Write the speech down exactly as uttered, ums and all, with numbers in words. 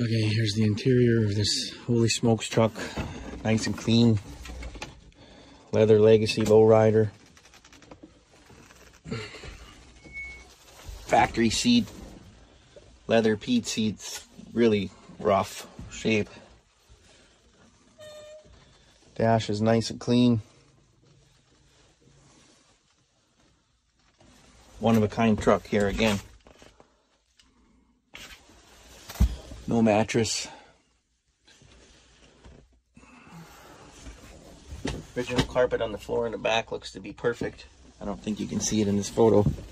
Okay, here's the interior of this Holy Smokes truck. Nice and clean. Leather Legacy lowrider. Factory seat. Leather Pete seats. Really rough shape. Dash is nice and clean. One of a kind truck here again. No mattress. Original carpet on the floor in the back looks to be perfect. I don't think you can see it in this photo.